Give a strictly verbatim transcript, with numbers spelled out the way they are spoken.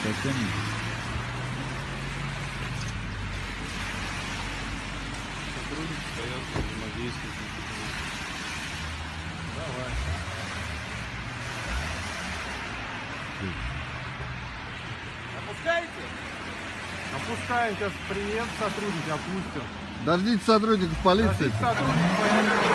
совсем. Сотрудник стоят, взаимодействуют. Давай. Опускаете? Опускаем. Сейчас приедет сотрудник, опустим. Дождитесь сотрудников полиции. Дождитесь сотрудников полиции.